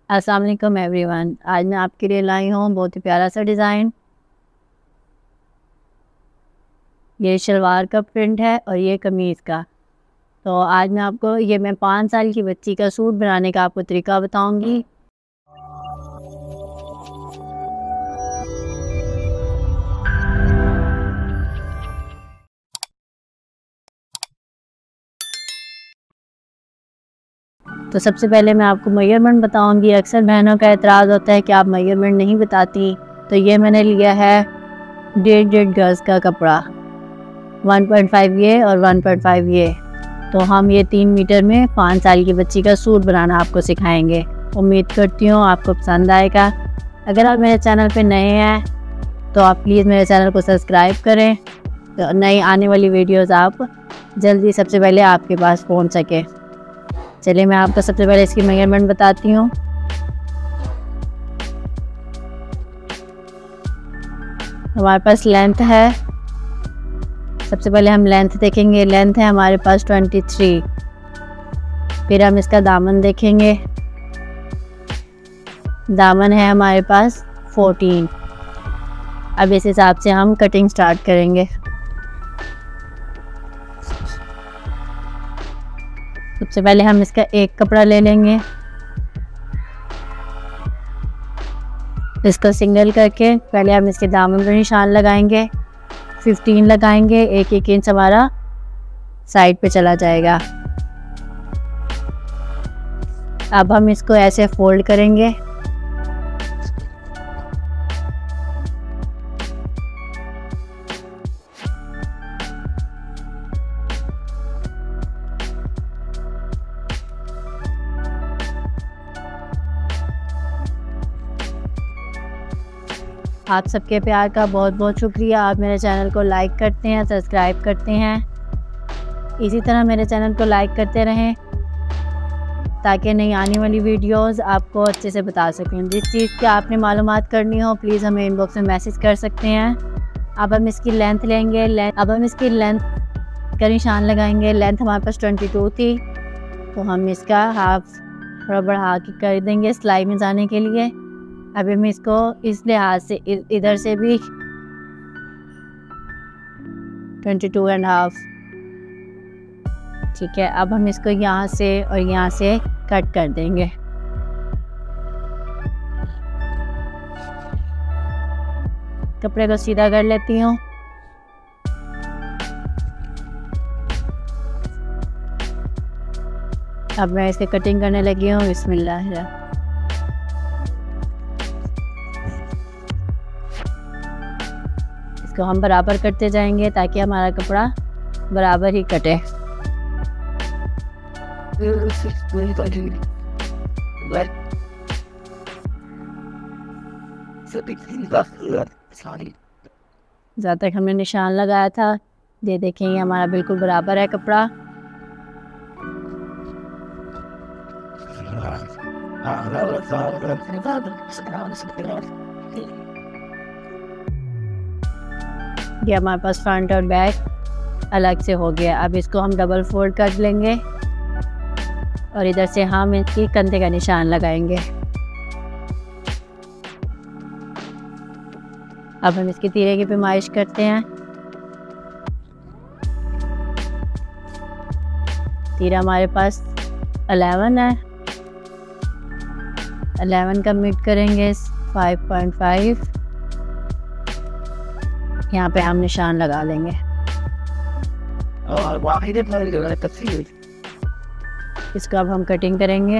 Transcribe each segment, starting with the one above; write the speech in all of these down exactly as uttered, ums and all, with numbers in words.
अस्सलाम वालेकुम एवरीवन। आज मैं आपके लिए लाई हूँ बहुत ही प्यारा सा डिज़ाइन। ये शलवार का प्रिंट है और ये कमीज़ का। तो आज मैं आपको ये मैं पाँच साल की बच्ची का सूट बनाने का आपको तरीका बताऊंगी। तो सबसे पहले मैं आपको मेजरमेंट बताऊंगी। अक्सर बहनों का एतराज़ होता है कि आप मेजरमेंट नहीं बताती। तो ये मैंने लिया है डेढ़ डेढ़ गज़ का कपड़ा, वन पॉइंट फाइव ये और वन पॉइंट फाइव ये। तो हम ये तीन मीटर में पाँच साल की बच्ची का सूट बनाना आपको सिखाएंगे। उम्मीद करती हूँ आपको पसंद आएगा। अगर आप मेरे चैनल पे नए हैं तो आप प्लीज़ मेरे चैनल को सब्सक्राइब करें, तो नई आने वाली वीडियोस आप जल्दी सबसे पहले आपके पास पहुँच सके। चलिए मैं आपको सबसे पहले इसकी मेजरमेंट बताती हूँ। हमारे पास लेंथ है, सबसे पहले हम लेंथ देखेंगे। लेंथ है हमारे पास तेईस। फिर हम इसका दामन देखेंगे। दामन है हमारे पास चौदह। अब इस हिसाब से हम कटिंग स्टार्ट करेंगे। सबसे पहले हम इसका एक कपड़ा ले लेंगे, इसको सिंगल करके पहले हम इसके दामन पर निशान लगाएंगे। पंद्रह लगाएंगे, एक एक इंच हमारा साइड पे चला जाएगा। अब हम इसको ऐसे फोल्ड करेंगे। आप सबके प्यार का बहुत बहुत शुक्रिया। आप मेरे चैनल को लाइक करते हैं, सब्सक्राइब करते हैं। इसी तरह मेरे चैनल को लाइक करते रहें ताकि नई आने वाली वीडियोस आपको अच्छे से बता सकें। जिस चीज़ की आपने मालूमात करनी हो प्लीज़ हमें इनबॉक्स में मैसेज कर सकते हैं। अब हम इसकी लेंथ लेंगे। लेंथ अब हम इसकी लेंथ का निशान लगाएंगे। लेंथ हमारे पास बाईस थी, तो हम इसका हाफ थोड़ा बढ़ा के कर देंगे सिलाई में जाने के लिए। अभी हम इसको इस लिहाज से इधर से भी बाईस एंड हाफ, ठीक है। अब हम इसको यहाँ से और यहाँ से कट कर देंगे। कपड़े को सीधा कर लेती हूँ। अब मैं इसकी कटिंग करने लगी हूँ। बिस्मिल्लाह। इसको हम बराबर करते जाएंगे ताकि हमारा कपड़ा बराबर ही कटे। जहाँ तक हमने निशान लगाया था ये देखेंगे हमारा बिल्कुल बराबर है कपड़ा। ये हमारे पास फ्रंट और बैक अलग से हो गया। अब इसको हम डबल फोल्ड कर लेंगे और इधर से हम इसकी कंधे का निशान लगाएंगे। अब हम इसकी तीरे की पैमाइश करते हैं। तीरा हमारे पास ग्यारह है। ग्यारह का मीट करेंगे पाँच पॉइंट पाँच। यहाँ पे हम निशान लगा लेंगे। इसको अब हम कटिंग करेंगे।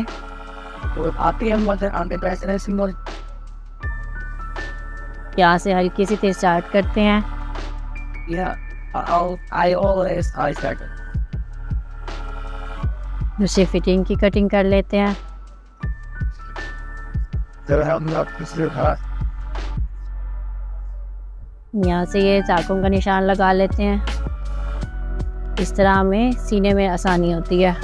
यहाँ से हल्की सी तेज स्टार्ट करते हैं। दूसरी फिटिंग की कटिंग कर लेते हैं। यहाँ से ये चाकों का निशान लगा लेते हैं। इस तरह हमें सीने में आसानी होती है।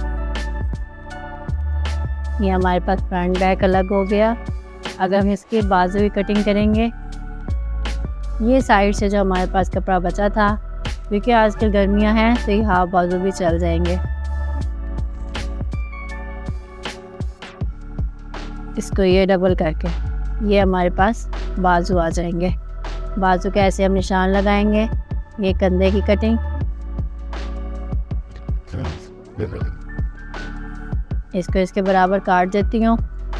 ये हमारे पास फ्रंट बैक अलग हो गया। अगर हम इसके बाजू की कटिंग करेंगे, ये साइड से जो हमारे पास कपड़ा बचा था, क्योंकि आजकल गर्मियां हैं तो ये हाफ बाजू भी चल जाएंगे। इसको ये डबल करके ये हमारे पास बाजू आ जाएंगे। बाजू के ऐसे हम निशान लगाएंगे। ये कंधे की कटिंग, इसको इसके बराबर काट देती हूँ।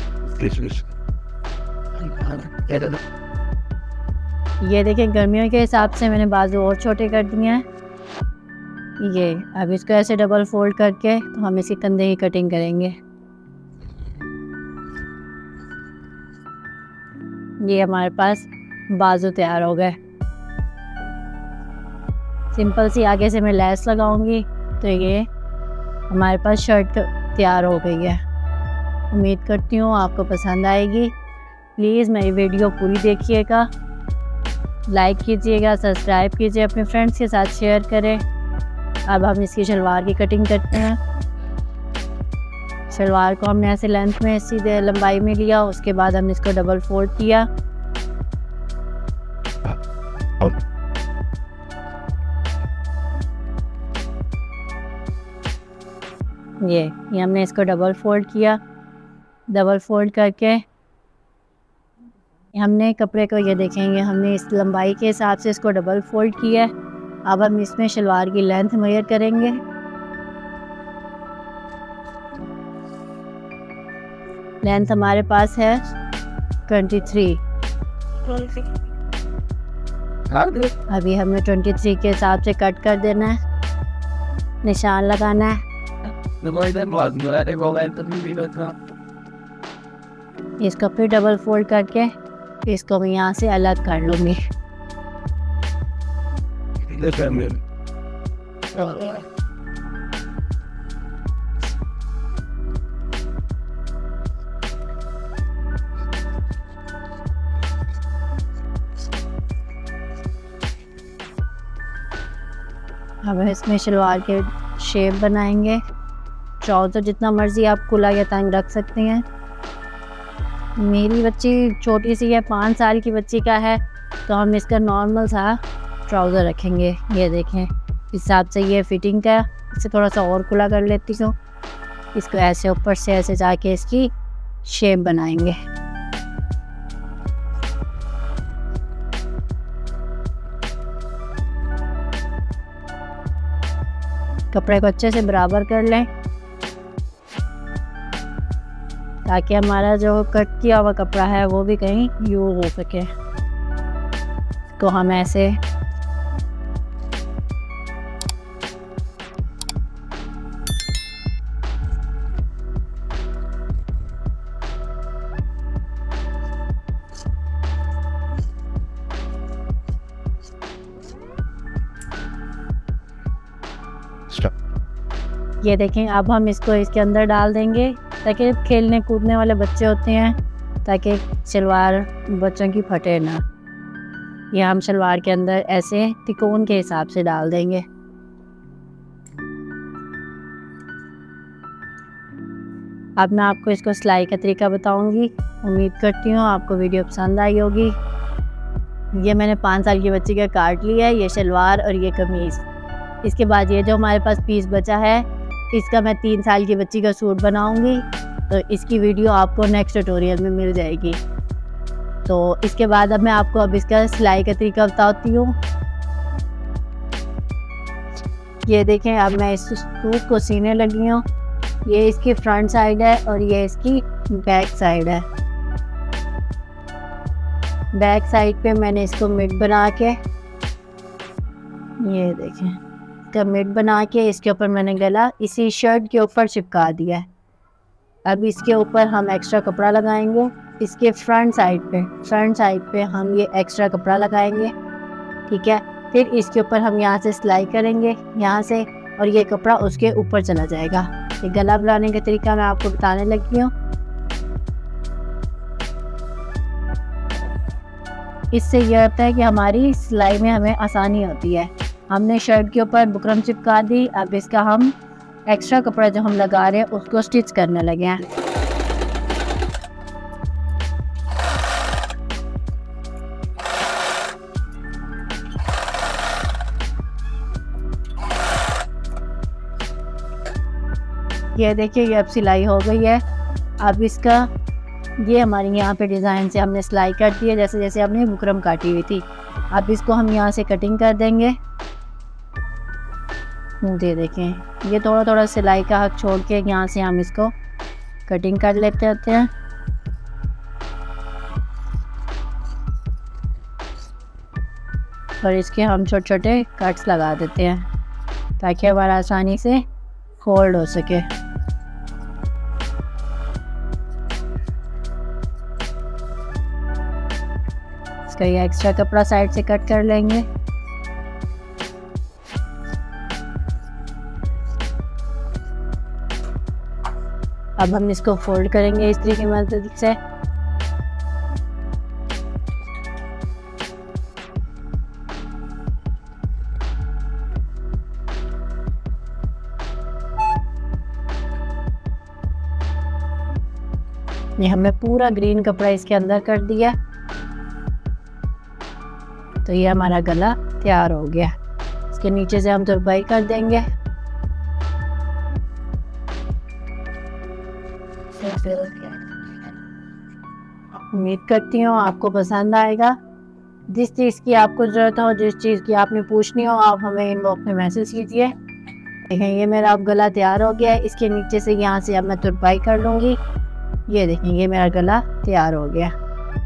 ये देखिए गर्मियों के हिसाब से मैंने बाजू और छोटे कर दिए हैं। ये अब इसको ऐसे डबल फोल्ड करके तो हम इसी कंधे की कटिंग करेंगे। ये हमारे पास बाजू तैयार हो गए। सिंपल सी आगे से मैं लेस लगाऊंगी तो ये हमारे पास शर्ट तैयार हो गई है। उम्मीद करती हूँ आपको पसंद आएगी। प्लीज़ मेरी वीडियो पूरी देखिएगा, लाइक कीजिएगा, सब्सक्राइब कीजिए, अपने फ्रेंड्स के साथ शेयर करें। अब हम इसकी शलवार की कटिंग करते हैं। शलवार को हमने ऐसे लेंथ में सीधे लंबाई में लिया, उसके बाद हमने इसको डबल फोल्ड किया। ये ये हमने इसको डबल फोल्ड किया। डबल फोल्ड करके हमने कपड़े को ये देखेंगे हमने इस लंबाई के हिसाब से इसको डबल फोल्ड किया है। अब हम इसमें शलवार की लेंथ मेजर करेंगे। लेंथ हमारे पास है तेईस। अभी हमने तेईस के हिसाब से कट कर देना है, निशान लगाना है। इसको फिर डबल फोल्ड करके इसको मैं यहाँ से अलग कर लूँगी। अब इसमें शलवार के शेप बनाएंगे। ट्राउज़र जितना मर्ज़ी आप खुला या तंग रख सकते हैं। मेरी बच्ची छोटी सी है, पाँच साल की बच्ची का है, तो हम इसका नॉर्मल सा ट्राउज़र रखेंगे। ये देखें इस हिसाब से ये फिटिंग का, इसे थोड़ा सा और खुला कर लेती हूँ। इसको ऐसे ऊपर से ऐसे जाके इसकी शेप बनाएंगे। कपड़े को अच्छे से बराबर कर लें ताकि हमारा जो कट किया हुआ कपड़ा है वो भी कहीं यूज हो सके। तो हम ऐसे ये देखें। अब हम इसको इसके अंदर डाल देंगे ताकि खेलने कूदने वाले बच्चे होते हैं, ताकि शलवार बच्चों की फटे ना। ये हम शलवार के अंदर ऐसे तिकोन के हिसाब से डाल देंगे। अब मैं आपको इसको सिलाई का तरीका बताऊंगी। उम्मीद करती हूँ आपको वीडियो पसंद आई होगी। ये मैंने पाँच साल की बच्ची का काट लिया है, ये शलवार और ये कमीज़। इसके बाद ये जो हमारे पास पीस बचा है इसका मैं तीन साल की बच्ची का सूट बनाऊंगी, तो इसकी वीडियो आपको नेक्स्ट ट्यूटोरियल में मिल जाएगी। तो इसके बाद अब मैं आपको अब इसका सिलाई का तरीका बताती हूँ। ये देखें अब मैं इस सूट को सीने लगी हूँ। ये इसकी फ्रंट साइड है और ये इसकी बैक साइड है। बैक साइड पे मैंने इसको मिड बना के, ये देखें मिड बना के इसके ऊपर मैंने गला इसी शर्ट के ऊपर चिपका दिया है। अब इसके ऊपर हम एक्स्ट्रा कपड़ा लगाएंगे। इसके फ्रंट साइड पे फ्रंट साइड पे हम ये एक्स्ट्रा कपड़ा लगाएंगे, ठीक है। फिर इसके ऊपर हम यहाँ से सिलाई करेंगे यहाँ से, और ये कपड़ा उसके ऊपर चला जाएगा। ये गला बनाने का तरीका मैं आपको बताने लगी हूँ। इससे यह होता है कि हमारी सिलाई में हमें आसानी होती है। हमने शर्ट के ऊपर बुकरम चिपका दी। अब इसका हम एक्स्ट्रा कपड़ा जो हम लगा रहे हैं उसको स्टिच करने लगे हैं। ये देखिए ये अब सिलाई हो गई है। अब इसका ये हमारी यहाँ पे डिज़ाइन से हमने सिलाई कर दी है, जैसे जैसे हमने बुकरम काटी हुई थी। अब इसको हम यहाँ से कटिंग कर देंगे। ये देखें, ये थोड़ा थोड़ा सिलाई का हक छोड़ के यहाँ से हम इसको कटिंग कर लेते होते हैं। और इसके हम छोटे छोटे कट्स लगा देते हैं ताकि हमारा आसानी से फोल्ड हो सके। इसका ये एक्स्ट्रा कपड़ा साइड से कट कर लेंगे। अब हम इसको फोल्ड करेंगे इस तरीके की मदद से। ये हमने पूरा ग्रीन कपड़ा इसके अंदर कर दिया, तो ये हमारा गला तैयार हो गया। इसके नीचे से हम तुरपाई कर देंगे। उम्मीद करती हूँ आपको पसंद आएगा। जिस चीज़ की आपको ज़रूरत हो, जिस चीज़ की आपने पूछनी हो, आप हमें इनबॉक्स में मैसेज कीजिए। देखें, ये मेरा अब गला तैयार हो गया है। इसके नीचे से यहाँ से अब मैं तुरपाई कर लूँगी। ये देखें, ये मेरा गला तैयार हो गया।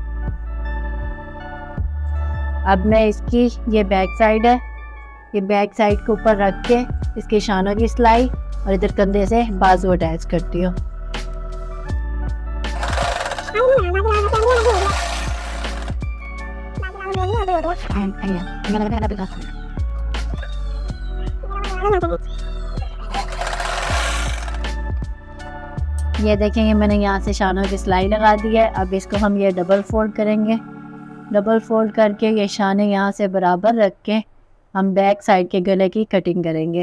अब मैं इसकी ये बैक साइड है, ये बैक साइड के ऊपर रख के इसके शानों की सिलाई और इधर कंधे से बाजू अटैच करती हूँ। ये देखेंगे, मैंने यहाँ से शानों की सिलाई लगा दी है। अब इसको हम ये डबल फोल्ड करेंगे। डबल फोल्ड करके ये शाने यहाँ से बराबर रख के हम बैक साइड के गले की कटिंग करेंगे।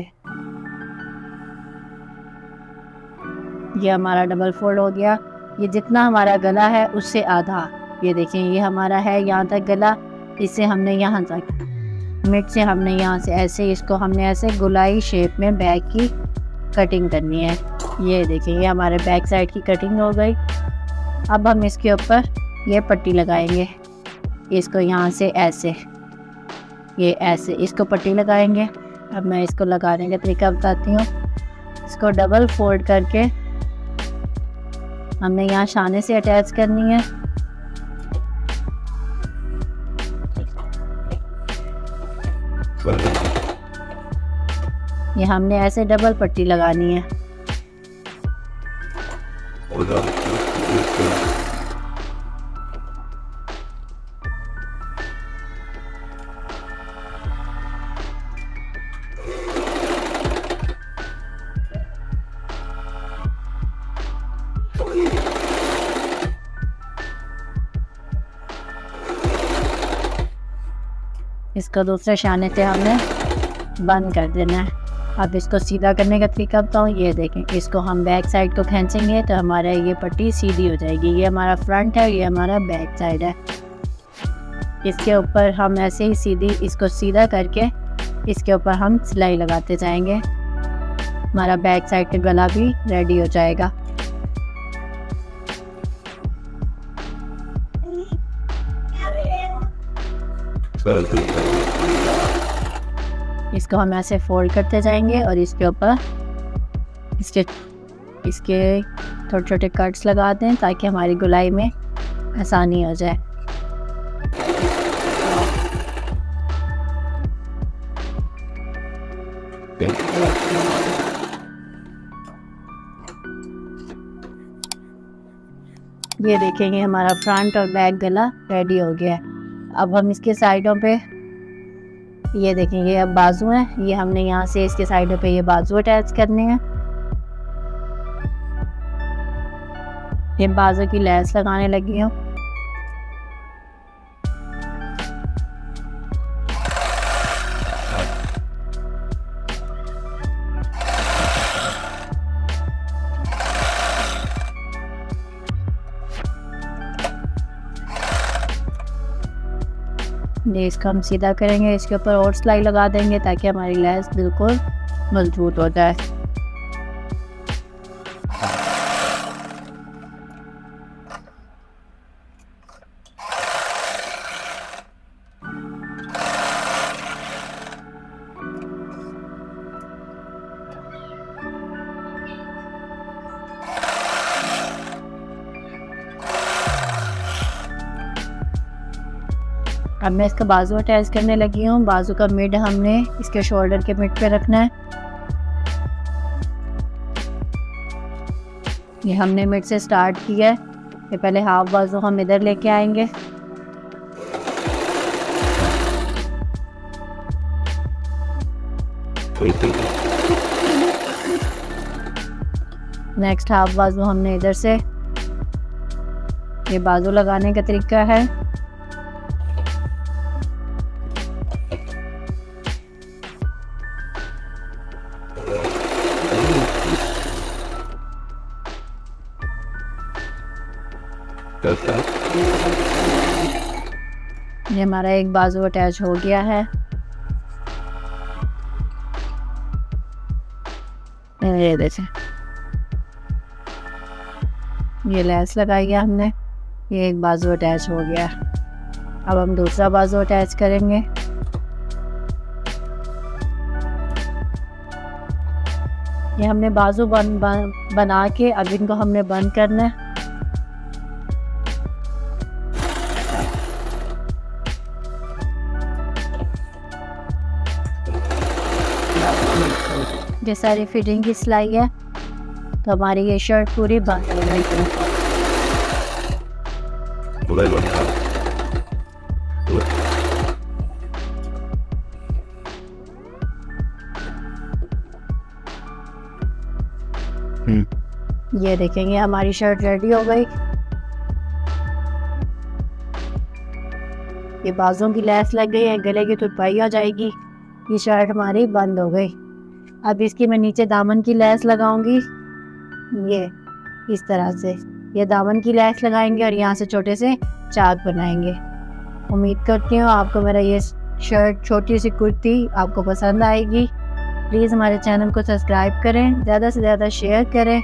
ये हमारा डबल फोल्ड हो गया। ये जितना हमारा गला है उससे आधा, ये देखें, ये हमारा है यहाँ तक गला। इससे हमने यहाँ तक मिड से हमने यहाँ से ऐसे इसको हमने ऐसे गोलाई शेप में बैक की कटिंग करनी है। ये देखें, ये हमारे बैक साइड की कटिंग हो गई। अब हम इसके ऊपर ये पट्टी लगाएंगे। इसको यहाँ से ऐसे, ये ऐसे इसको पट्टी लगाएंगे। अब मैं इसको लगाने का तरीका बताती हूँ। इसको डबल फोल्ड करके हमने यहाँ शाने से अटैच करनी है। ये हमने ऐसे डबल पट्टी लगानी है। इसको दूसरे शाने से हमने बंद कर देना है। अब इसको सीधा करने का तरीका बताऊँ। ये देखें, इसको हम बैक साइड को खींचेंगे तो हमारा ये पट्टी सीधी हो जाएगी। ये हमारा फ्रंट है, ये हमारा बैक साइड है। इसके ऊपर हम ऐसे ही सीधी इसको सीधा करके इसके ऊपर हम सिलाई लगाते जाएंगे। हमारा बैक साइड का गला भी रेडी हो जाएगा। इसको हम ऐसे फोल्ड करते जाएंगे और इसके ऊपर इसके इसके छोटे छोटे कट्स लगा दें ताकि हमारी गुलाई में आसानी हो जाए। ये देखेंगे, हमारा फ्रंट और बैक गला रेडी हो गया है। अब हम इसके साइडों पे ये देखेंगे, अब बाजू हैं, ये हमने यहाँ से इसके साइडों पे ये बाजू अटैच करने हैं। ये बाजू की लेस लगाने लगी हूँ। ये इसको हम सीधा करेंगे, इसके ऊपर और सिलाई लगा देंगे ताकि हमारी लेस बिल्कुल मजबूत हो जाए। अब मैं इसका बाजू अटैच करने लगी हूँ। बाजू का मिड हमने इसके शोल्डर के मिड पे रखना है। ये हमने मिड से स्टार्ट किया है। ये पहले हाफ बाजू हम इधर लेके आएंगे। नेक्स्ट हाफ बाजू हमने इधर से, ये बाजू लगाने का तरीका है। ये हमारा एक बाजू अटैच हो गया है। ये देखें, ये लेस लगाई है हमने, ये एक बाजू अटैच हो गया। अब हम दूसरा बाजू अटैच करेंगे। ये हमने बाजू बन, बन बना के अब इनको हमने बंद करना है। ये सारी फिटिंग की सिलाई है, तो हमारी ये शर्ट पूरी बंद हो गई। ये देखेंगे हमारी शर्ट रेडी हो गई। ये बाजों की लेस लग गई है, गले की तुरपाई आ जाएगी। ये शर्ट हमारी बंद हो गई। अब इसकी मैं नीचे दामन की लेस लगाऊंगी, ये इस तरह से। ये दामन की लेस लगाएंगे और यहाँ से छोटे से चाक बनाएंगे। उम्मीद करती हूँ आपको मेरा ये शर्ट, छोटी सी कुर्ती आपको पसंद आएगी। प्लीज़ हमारे चैनल को सब्सक्राइब करें, ज़्यादा से ज़्यादा शेयर करें।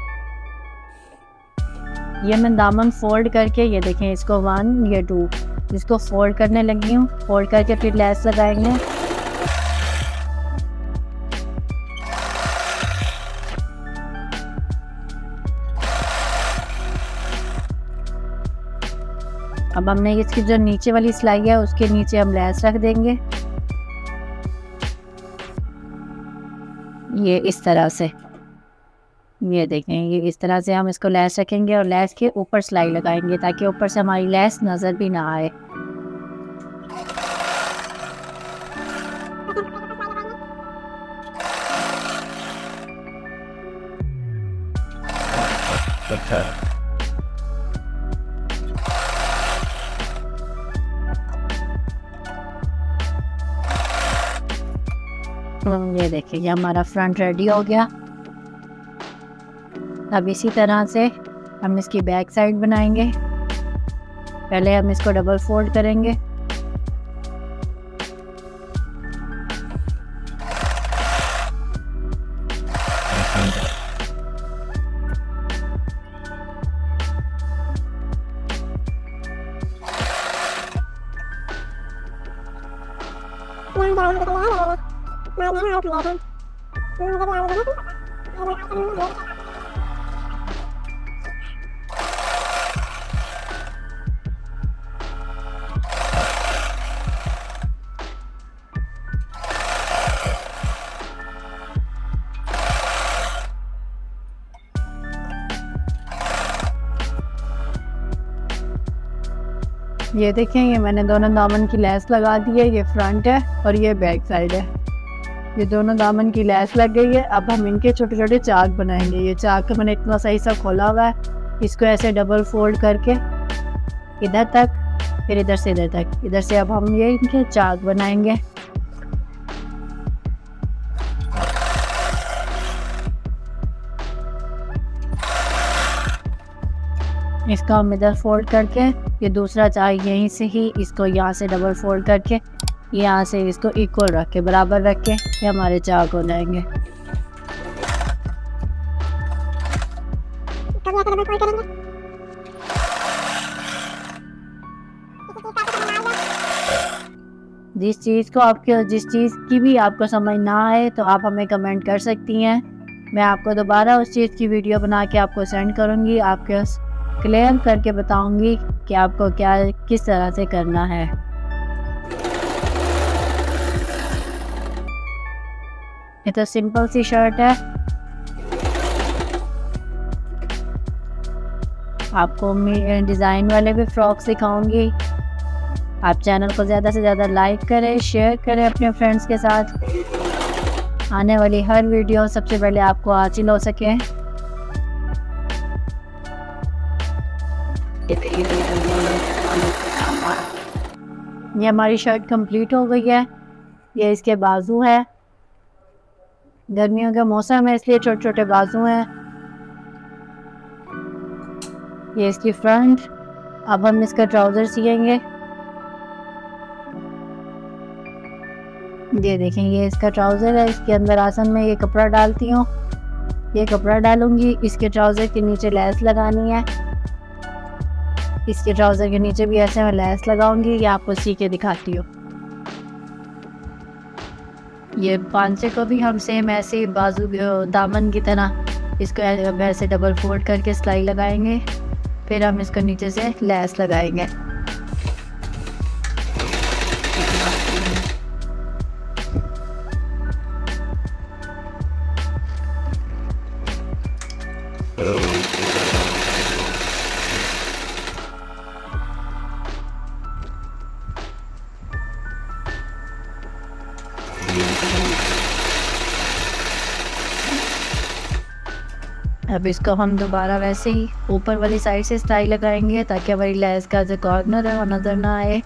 ये मैं दामन फोल्ड करके, ये देखें, इसको वन, ये टू, इसको फोल्ड करने लगी हूँ। फोल्ड करके फिर लेस लगाएंगे। अब हमने इसकी जो नीचे वाली सिलाई है उसके नीचे हम लेस रख देंगे, ये इस तरह से। ये देखें, ये इस तरह से हम इसको लेस रखेंगे और लेस के ऊपर सिलाई लगाएंगे ताकि ऊपर से हमारी लेस नज़र भी ना आए। अच्छा, ये देखिए, ये हमारा फ्रंट रेडी हो गया। अब इसी तरह से हम इसकी बैक साइड बनाएंगे। पहले हम इसको डबल फोल्ड करेंगे। ये देखें, ये मैंने दोनों दामन की लेस लगा दी है। ये फ्रंट है और ये बैक साइड है। ये दोनों दामन की लेस लग गई है। अब हम इनके छोटे छोटे चाक बनाएंगे। ये चाक का मैंने इतना सही सा खोला हुआ है। इसको ऐसे डबल फोल्ड करके इधर तक, फिर इधर से इधर तक, इधर से अब हम ये इनके चाक बनाएंगे। इसको हम इधर फोल्ड करके, ये दूसरा चाक यहीं से ही इसको यहाँ से डबल फोल्ड करके यहाँ से इसको इक्वल रख के, बराबर रख के, ये हमारे चाक हो जाएंगे। जिस चीज़ को आपके जिस चीज़ की भी आपको समझ ना आए तो आप हमें कमेंट कर सकती हैं। मैं आपको दोबारा उस चीज़ की वीडियो बना के आपको सेंड करूँगी, आपके क्लियर करके बताऊँगी कि आपको क्या किस तरह से करना है। ये तो सिंपल सी शर्ट है। आपको मैं डिज़ाइन वाले भी फ्रॉक सिखाऊंगी। आप चैनल को ज़्यादा से ज़्यादा लाइक करें, शेयर करें अपने फ्रेंड्स के साथ। आने वाली हर वीडियो सबसे पहले आपको हासिल हो सके। ये हमारी शर्ट कंप्लीट हो गई है। ये इसके बाजू है। गर्मियों का मौसम है इसलिए छोटे छोटे बाजू हैं। ये इसकी फ्रंट। अब हम इसका ट्राउज़र सिएंगे। ये देखें, ये इसका ट्राउज़र है। इसके अंदर आसन में ये कपड़ा डालती हूँ। ये कपड़ा डालूंगी। इसके ट्राउज़र के नीचे लेस लगानी है। इसके ट्राउज़र के नीचे भी ऐसे मैं लेस लगाऊंगी। ये आपको सी के दिखाती हूँ। ये पांचे को भी हम सेम ऐसे ही बाजू दामन की तरह इसको ऐसे डबल फोल्ड करके सिलाई लगाएंगे। फिर हम इसको नीचे से लेस लगाएंगे। अब इसको हम दोबारा वैसे ही ऊपर वाली साइड से सिलाई लगाएंगे ताकि हमारी लेस का जो कॉर्नर है वो नज़र ना आए।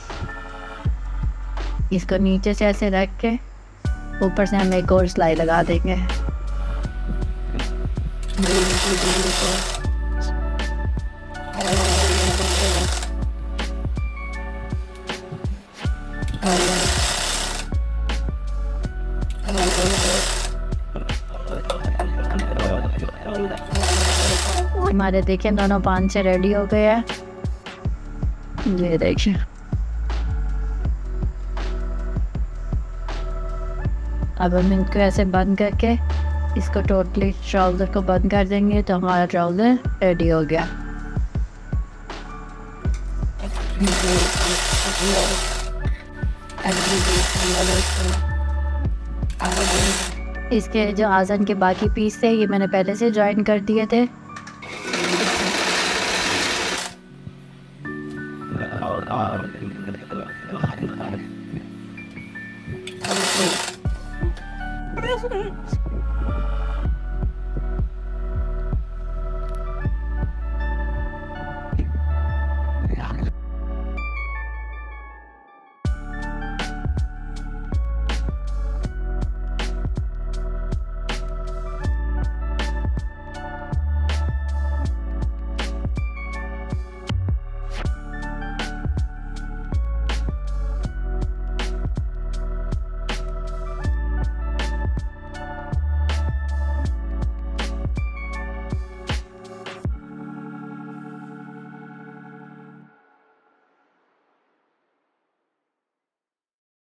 इसको नीचे से ऐसे रख के ऊपर से हम एक और सिलाई लगा देंगे। हमारे देखें दोनों पांचे रेडी हो गए हैं। ये देखिए, अब हम इनको ऐसे बंद करके इसको टोटली ट्राउज़र को बंद कर देंगे तो हमारा ट्राउज़र रेडी हो गया। इसके जो आज़न के बाकी पीस थे ये मैंने पहले से ज्वाइन कर दिए थे।